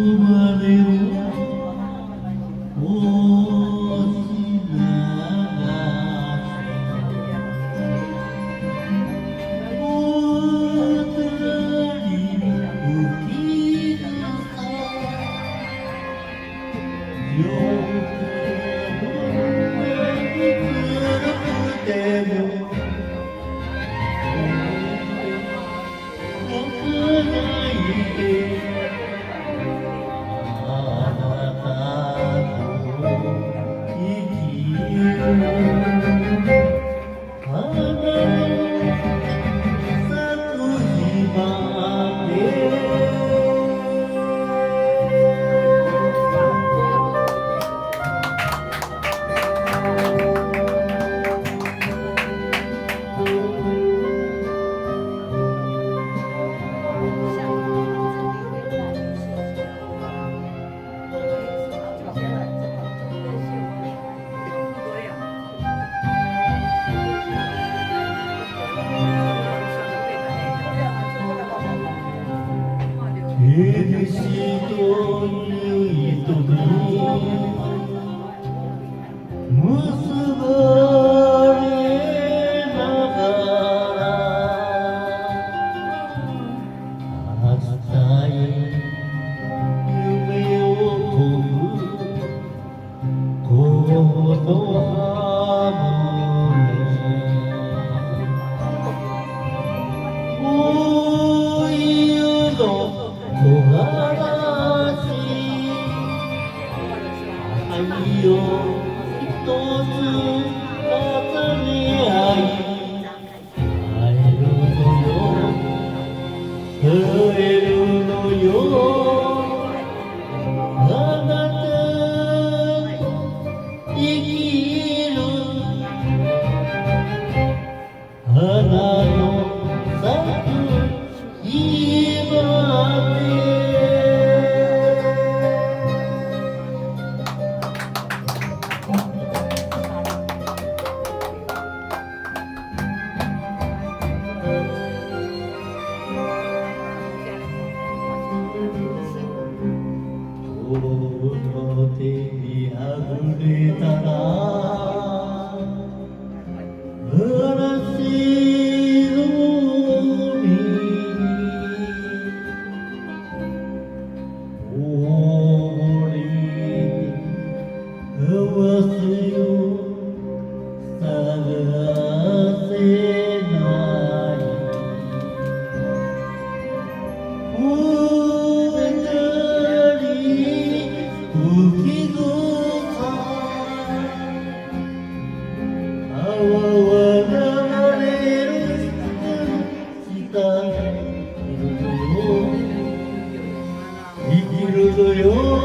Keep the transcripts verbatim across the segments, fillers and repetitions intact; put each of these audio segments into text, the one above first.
許しという糸に結ばれながら明日へ夢を飛ぶことは冬の木枯らし愛を一つ重ね合い会えるのよ会えるのよあなたと生きる花の咲く今手にあふれたら嵐の海に溺れ合わせよ探せない吹き草あわわ流れる下いるのよ生きるのよ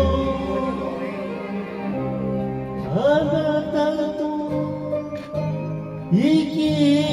あなたと生きる